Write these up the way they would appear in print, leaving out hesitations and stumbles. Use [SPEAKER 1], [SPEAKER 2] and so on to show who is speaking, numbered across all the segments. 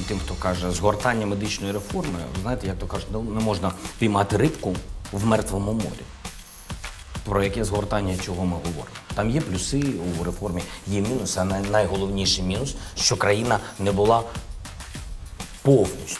[SPEAKER 1] тим, хто каже, згортання медичної реформи, знаєте, як то кажуть, не можна піймати рибку в мертвому морі. Про яке згортання, чого ми говоримо? Там є плюси у реформі, є мінуси, а найголовніший мінус, що країна не була повністю,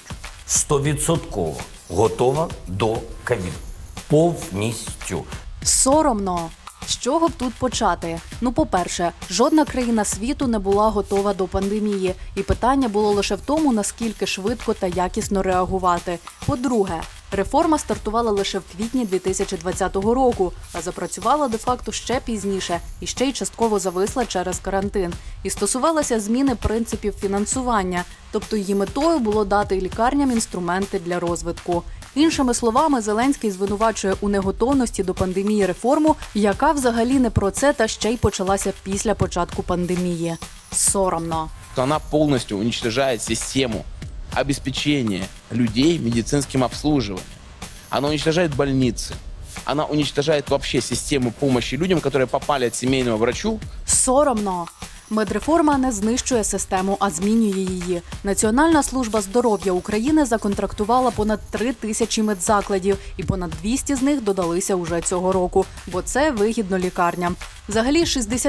[SPEAKER 1] 100% готова до ковіду. Повністю.
[SPEAKER 2] Соромно. З чого б тут почати? Ну, по-перше, жодна країна світу не була готова до пандемії. І питання було лише в тому, наскільки швидко та якісно реагувати. По-друге, реформа стартувала лише в квітні 2020 року, а запрацювала де-факто ще пізніше і ще й частково зависла через карантин. І стосувалася зміни принципів фінансування, тобто її метою було дати лікарням інструменти для розвитку. Іншими словами, Зеленський звинувачує у неготовності до пандемії реформу, яка взагалі не про це та ще й почалася після початку пандемії. Соромно.
[SPEAKER 3] Она полностью уничтожает систему обеспечения людей медицинским обслуживанием. Она уничтожает больницы. Она уничтожает вообще систему помощи людям, которые попали от семейного врачу.
[SPEAKER 2] Соромно. Медреформа не знищує систему, а змінює її. Національна служба здоров'я України законтрактувала понад 3000 медзакладів, і понад 200 з них додалися уже цього року, бо це вигідно лікарням. Взагалі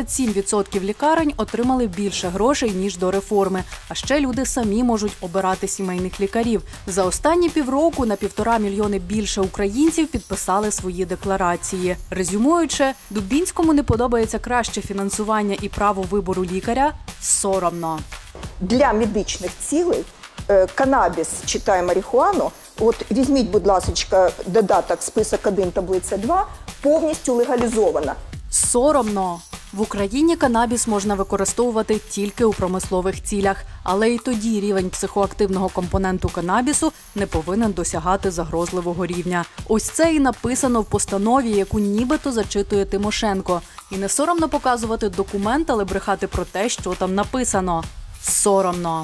[SPEAKER 2] 67% лікарень отримали більше грошей, ніж до реформи. А ще люди самі можуть обирати сімейних лікарів. За останні півроку на 1,5 мільйони більше українців підписали свої декларації. Резюмуючи, Дубінському не подобається краще фінансування і право вибору лікаря – соромно.
[SPEAKER 4] Для медичних цілей канабіс, читай марихуану, от візьміть, будь ласка, додаток список 1, таблиця 2, повністю легалізована.
[SPEAKER 2] Соромно. В Україні канабіс можна використовувати тільки у промислових цілях, але і тоді рівень психоактивного компоненту канабісу не повинен досягати загрозливого рівня. Ось це і написано в постанові, яку нібито зачитує Тимошенко. І не соромно показувати документ, але брехати про те, що там написано. Соромно.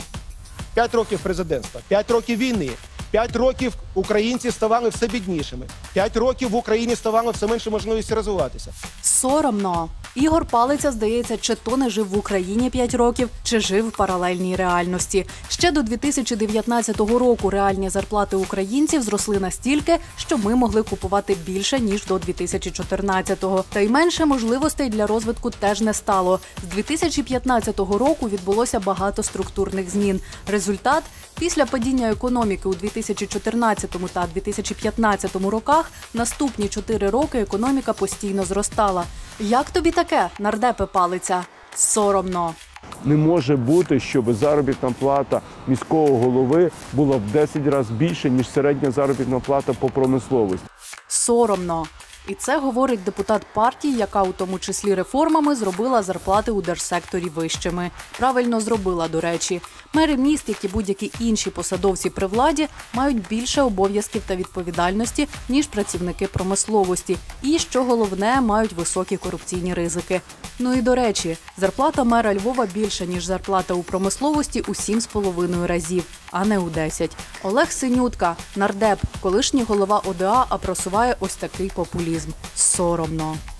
[SPEAKER 5] 5 років президентства, 5 років війни, 5 років українці ставали все біднішими, 5 років в Україні ставало все менше можливості розвиватися.
[SPEAKER 2] Соромно. Ігор Палиця, здається, чи то не жив в Україні 5 років, чи жив в паралельній реальності. Ще до 2019 року реальні зарплати українців зросли настільки, що ми могли купувати більше, ніж до 2014-го. Та й менше можливостей для розвитку теж не стало. З 2015 року відбулося багато структурних змін. Результат – після падіння економіки у 2014 та 2015 роках наступні 4 роки економіка постійно зростала. Як тобі таке, нардепе Палиця? Соромно.
[SPEAKER 6] Не може бути, щоб заробітна плата міського голови була в 10 разів більше, ніж середня заробітна плата по промисловості.
[SPEAKER 2] Соромно. І це говорить депутат партії, яка у тому числі реформами зробила зарплати у держсекторі вищими. Правильно зробила, до речі. Мери міст, як і будь-які інші посадовці при владі, мають більше обов'язків та відповідальності, ніж працівники промисловості. І, що головне, мають високі корупційні ризики. Ну і, до речі, зарплата мера Львова більша, ніж зарплата у промисловості у 7,5 разів, а не у 10. Олег Синютка, нардеп, колишній голова ОДА, а просуває ось такий популізм. Соромно.